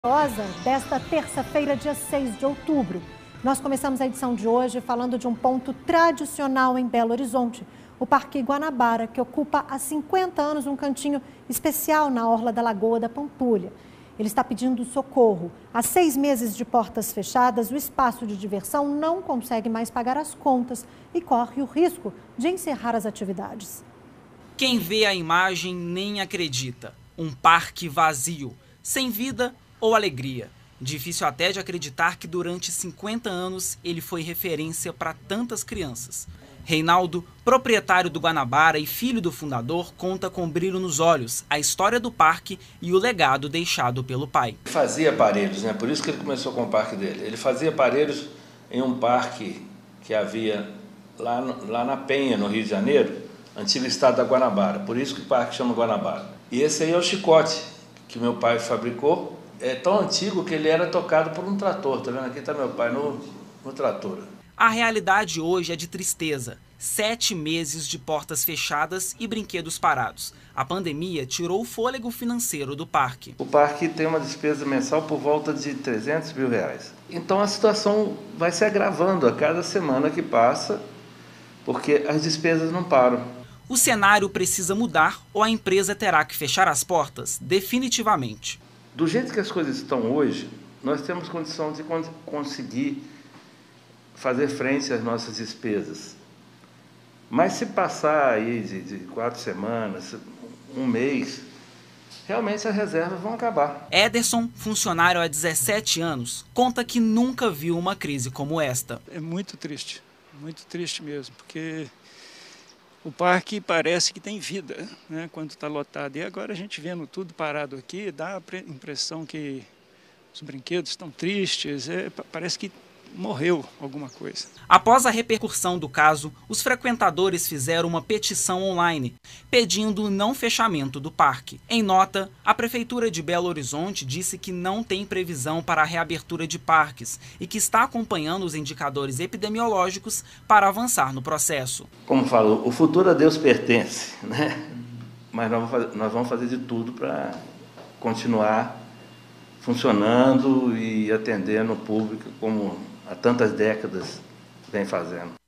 Desta terça-feira, dia 6 de outubro. Nós começamos a edição de hoje falando de um ponto tradicional em Belo Horizonte, o Parque Guanabara, que ocupa há 50 anos um cantinho especial na orla da Lagoa da Pampulha. Ele está pedindo socorro. Há 6 meses de portas fechadas, o espaço de diversão não consegue mais pagar as contas e corre o risco de encerrar as atividades. Quem vê a imagem nem acredita. Um parque vazio, sem vida ou alegria. Difícil até de acreditar que durante 50 anos ele foi referência para tantas crianças. Reinaldo, proprietário do Guanabara e filho do fundador, conta com brilho nos olhos a história do parque e o legado deixado pelo pai. Ele fazia aparelhos, Por isso que ele começou com o parque dele. Ele fazia aparelhos em um parque que havia lá na Penha, no Rio de Janeiro, antigo estado da Guanabara. Por isso que o parque chama Guanabara. E esse aí é o chicote que meu pai fabricou. É tão antigo que ele era tocado por um trator. Tá vendo? Aqui está meu pai no trator. A realidade hoje é de tristeza. 7 meses de portas fechadas e brinquedos parados. A pandemia tirou o fôlego financeiro do parque. O parque tem uma despesa mensal por volta de 300 mil reais. Então a situação vai se agravando a cada semana que passa, porque as despesas não param. O cenário precisa mudar ou a empresa terá que fechar as portas definitivamente. Do jeito que as coisas estão hoje, nós temos condição de conseguir fazer frente às nossas despesas. Mas se passar aí de 4 semanas, um mês, realmente as reservas vão acabar. Ederson, funcionário há 17 anos, conta que nunca viu uma crise como esta. É muito triste mesmo, porque o parque parece que tem vida, quando está lotado. E agora a gente vendo tudo parado aqui, dá a impressão que os brinquedos estão tristes, parece que morreu alguma coisa. Após a repercussão do caso, os frequentadores fizeram uma petição online, pedindo o não fechamento do parque. Em nota, a Prefeitura de Belo Horizonte disse que não tem previsão para a reabertura de parques e que está acompanhando os indicadores epidemiológicos para avançar no processo. Como falo, o futuro a Deus pertence, Mas nós vamos fazer de tudo para continuar funcionando e atendendo o público como há tantas décadas vem fazendo.